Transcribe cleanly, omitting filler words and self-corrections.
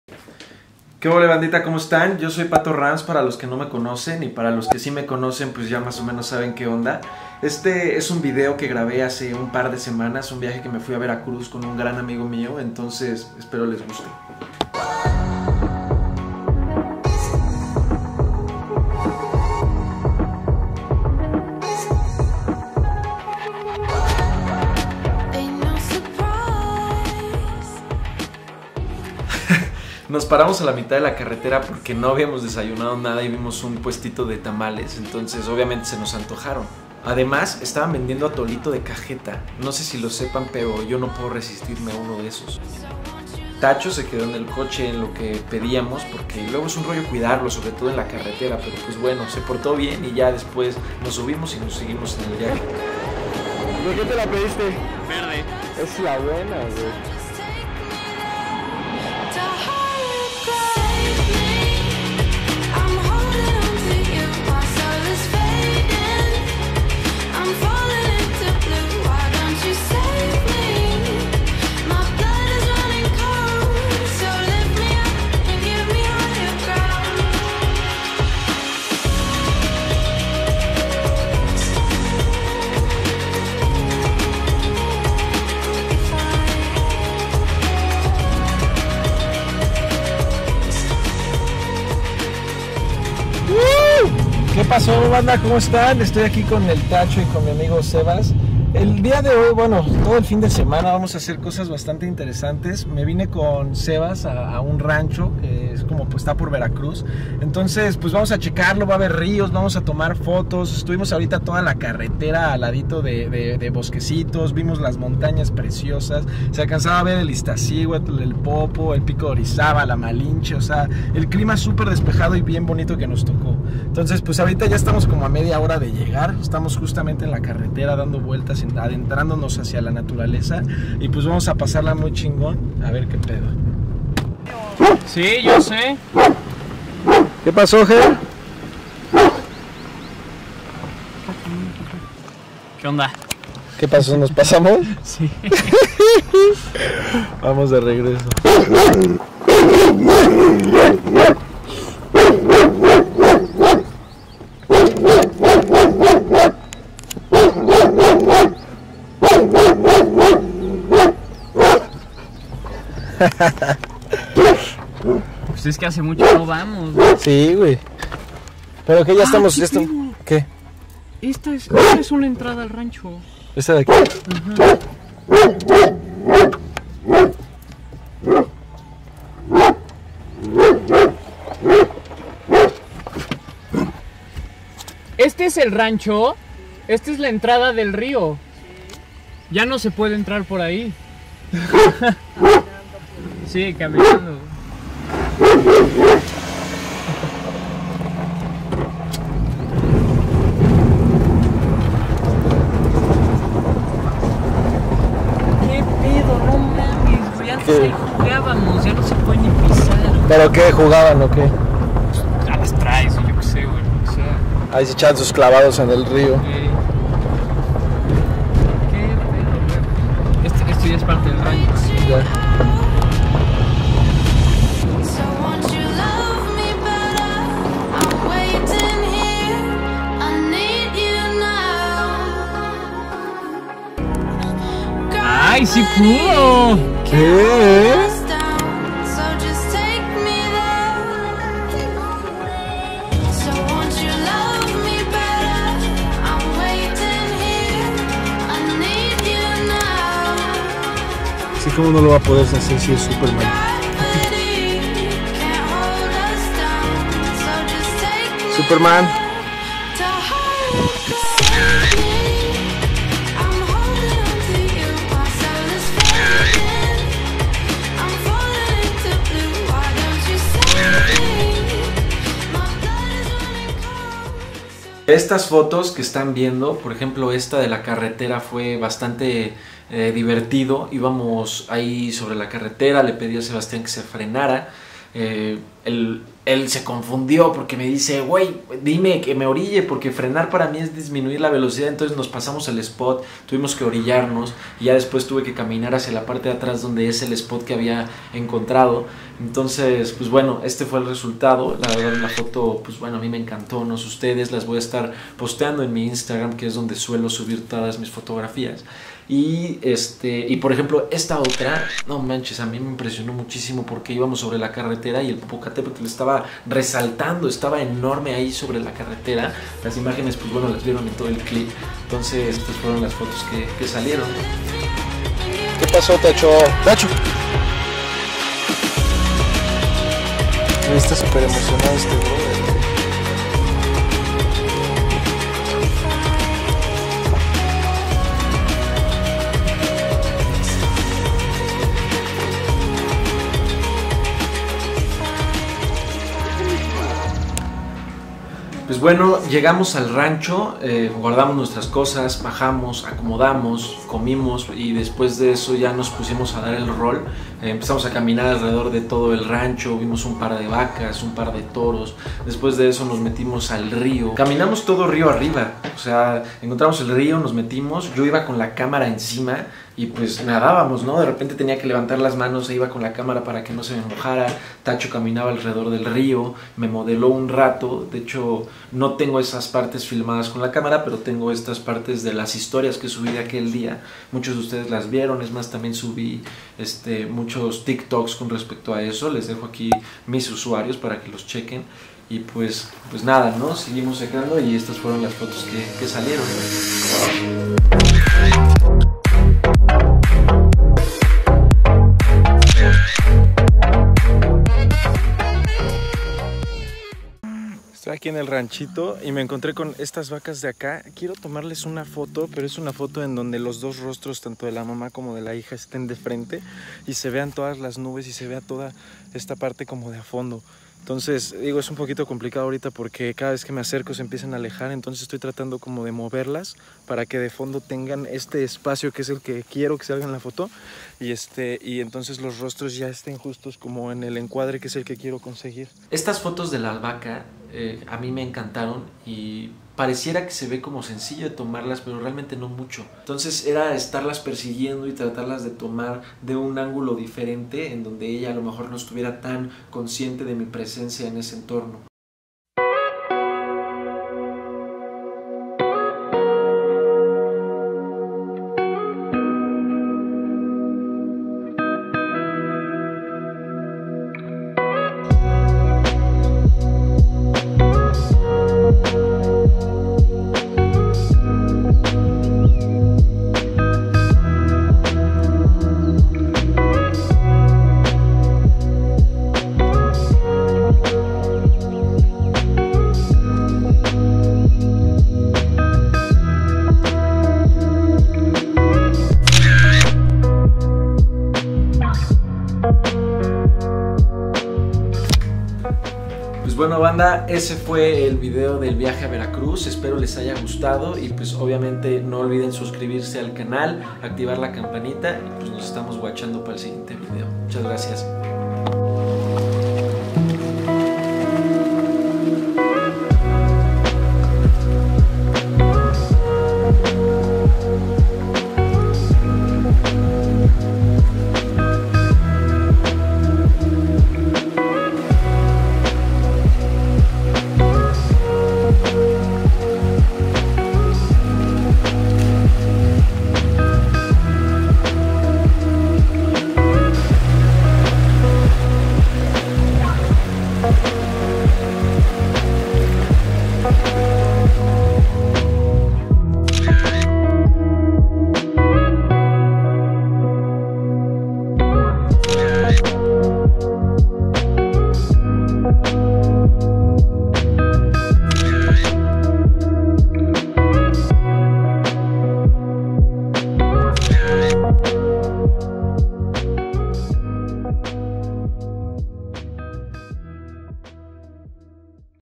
¿Qué hola bandita? ¿Cómo están? Yo soy Pato Rams para los que no me conocen y para los que sí me conocen pues ya más o menos saben qué onda. Este es un video que grabé hace un par de semanas, un viaje que me fui a Veracruz con un gran amigo mío, entonces espero les guste. Nos paramos a la mitad de la carretera porque no habíamos desayunado nada y vimos un puestito de tamales, entonces obviamente se nos antojaron. Además, estaban vendiendo atolito de cajeta. No sé si lo sepan, pero yo no puedo resistirme a uno de esos. Tacho se quedó en el coche en lo que pedíamos porque luego es un rollo cuidarlo, sobre todo en la carretera, pero pues bueno, se portó bien y ya después nos subimos y nos seguimos en el viaje. ¿De qué te la pediste? Verde. Es la buena, güey. ¿Qué pasó, banda? ¿Cómo están? Estoy aquí con el Tacho y con mi amigo Sebas. El día de hoy, bueno, todo el fin de semana vamos a hacer cosas bastante interesantes. Me vine con Sebas a un rancho que es como pues está por Veracruz. Entonces pues vamos a checarlo, va a haber ríos, vamos a tomar fotos. Estuvimos ahorita toda la carretera al ladito de bosquecitos, vimos las montañas preciosas. Se alcanzaba a ver el Iztaccíhuatl, el Popo, el Pico de Orizaba, la Malinche. O sea, el clima súper despejado y bien bonito que nos tocó. Entonces pues ahorita ya estamos como a media hora de llegar. Estamos justamente en la carretera dando vueltas, adentrándonos hacia la naturaleza y pues vamos a pasarla muy chingón a ver qué pedo. Sí, yo sé. ¿Qué pasó, Ger? ¿Qué onda? ¿Qué pasó? ¿Nos pasamos? Sí. Vamos de regreso. Pues es que hace mucho no vamos, güey. Sí, güey. Pero que ya estamos... ¿qué pedo? ¿Qué? Esta es una entrada al rancho. ¿Esta de aquí? Ajá. Este es el rancho. Esta es la entrada del río. Ya no se puede entrar por ahí. Sí, caminando. ¿Qué pedo? No mames, güey. Antes ahí jugábamos, ya no se puede ni pisar. ¿Pero qué? ¿Jugaban o qué? A las traes, yo qué sé, güey. O sea, Ahí se echaban sus clavados en el río. ¿qué pedo, güey? Esto ya es parte del rancho. Ya. ¡Ay, sí pudo! ¿Qué? Sí, ¿cómo no lo va a poder hacer si es Superman? Superman. Estas fotos que están viendo, por ejemplo esta de la carretera fue bastante divertido. Íbamos ahí sobre la carretera, le pedí a Sebastián que se frenara él se confundió porque me dice, güey, dime que me orille, porque frenar para mí es disminuir la velocidad. Entonces nos pasamos el spot, tuvimos que orillarnos y ya después tuve que caminar hacia la parte de atrás donde es el spot que había encontrado. Entonces, pues bueno, este fue el resultado. La verdad, la foto, pues bueno, a mí me encantó, no sé ustedes. Las voy a estar posteando en mi Instagram, que es donde suelo subir todas mis fotografías. Y por ejemplo, esta otra, no manches, a mí me impresionó muchísimo porque íbamos sobre la carretera y el Popocatépetl estaba resaltando, estaba enorme ahí sobre la carretera. Las imágenes, pues bueno, las vieron en todo el clip. Entonces, estas fueron las fotos que salieron. ¿Qué pasó, Tacho? Tacho. Está súper emocionado este brother. Pues bueno, llegamos al rancho, guardamos nuestras cosas, bajamos, acomodamos, comimos y después de eso ya nos pusimos a dar el rol. Empezamos a caminar alrededor de todo el rancho, vimos un par de vacas, un par de toros. Después de eso nos metimos al río. Caminamos todo río arriba, o sea, encontramos el río, nos metimos. Yo iba con la cámara encima y pues nadábamos, ¿no? De repente tenía que levantar las manos e iba con la cámara para que no se me mojara. Tacho caminaba alrededor del río, me modeló un rato. De hecho, no tengo esas partes filmadas con la cámara, pero tengo estas partes de las historias que subí de aquel día. Muchos de ustedes las vieron, es más, también subí muchos TikToks con respecto a eso. Les dejo aquí mis usuarios para que los chequen. Y pues nada, ¿no? Seguimos sacando y estas fueron las fotos que salieron. Estoy aquí en el ranchito y me encontré con estas vacas de acá. Quiero tomarles una foto, pero es una foto en donde los dos rostros, tanto de la mamá como de la hija, estén de frente y se vean todas las nubes y se vea toda esta parte como de a fondo. Entonces, digo, es un poquito complicado ahorita porque cada vez que me acerco se empiezan a alejar, entonces estoy tratando como de moverlas para que de fondo tengan este espacio que es el que quiero que salga en la foto y entonces los rostros ya estén justos como en el encuadre que es el que quiero conseguir. Estas fotos de la albahaca a mí me encantaron y pareciera que se ve como sencillo de tomarlas, pero realmente no mucho. Entonces era estarlas persiguiendo y tratarlas de tomar de un ángulo diferente en donde ella a lo mejor no estuviera tan consciente de mi presencia en ese entorno. Pues bueno, banda, ese fue el video del viaje a Veracruz. Espero les haya gustado y pues obviamente no olviden suscribirse al canal, activar la campanita y pues nos estamos watchando para el siguiente video. Muchas gracias.